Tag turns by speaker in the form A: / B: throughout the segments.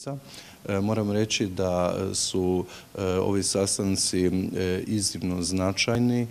A: Moram reći da su ovi sastanci iznimno značajni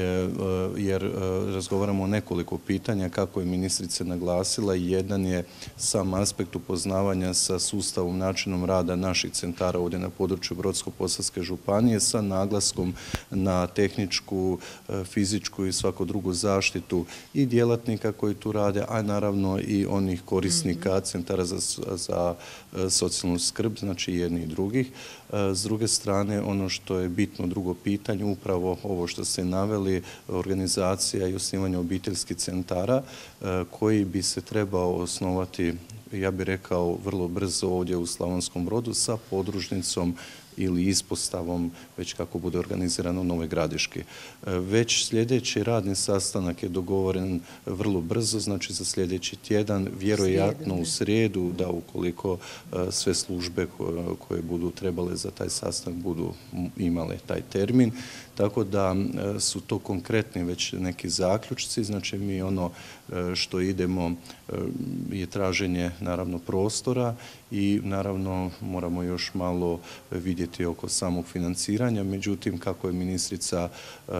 A: jer razgovaramo o nekoliko pitanja, kako je ministrica naglasila. Jedan je sam aspekt upoznavanja sa sustavom, načinom rada naših centara ovdje na području Brodsko-posavske županije sa naglaskom na tehničku, fizičku i svaku drugu zaštitu i djelatnika koji tu rade, a naravno i onih korisnika centara za socijalnu skrb, znači jedni i drugih. S druge strane, ono što je bitno drugo pitanje, upravo ovo što ste naveli, organizacija i osnivanje obiteljskih centara koji bi se trebao osnovati, ja bih rekao, vrlo brzo ovdje u Slavonskom Brodu sa podružnicom ili ispostavom, već kako bude organizirano u Novoj Gradiški. Već sljedeći radni sastanak je dogovoren vrlo brzo, znači za sljedeći tjedan, vjerojatno u srijedu, da ukoliko sve službe koje budu trebale za taj sastanak budu imale taj termin. Tako da su to konkretni već neki zaključci, znači mi ono što idemo je traženje naravno prostora i naravno moramo još malo vidjeti oko samog financiranja. Međutim, kako je ministrica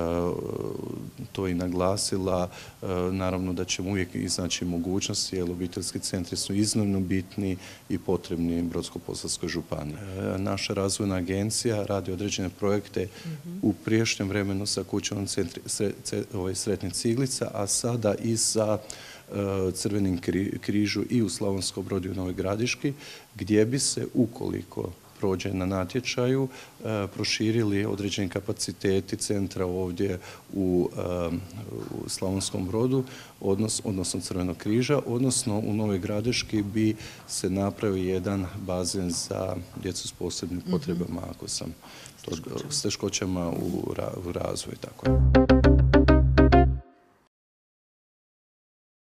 A: to i naglasila, naravno da ćemo uvijek iznaći mogućnosti jer obiteljski centri su iznimno bitni i potrebni Brodsko-posavskoj županiji. Naša razvojna agencija radi određene projekte u prijašnjem vremenu sa kućom Sretnih Ciglica, a sada i sa Crvenim križu i u Slavonskom Brodu i u Novoj Gradiški, gdje bi se, ukoliko prođe na natječaju, proširili određeni kapaciteti centra ovdje u Slavonskom Brodu, odnosno Crvenog križa, odnosno u Novoj Gradiški bi se napravio jedan bazen za djecu s posebnim potrebama, ako sam s teškoćama u razvoju. Tako je.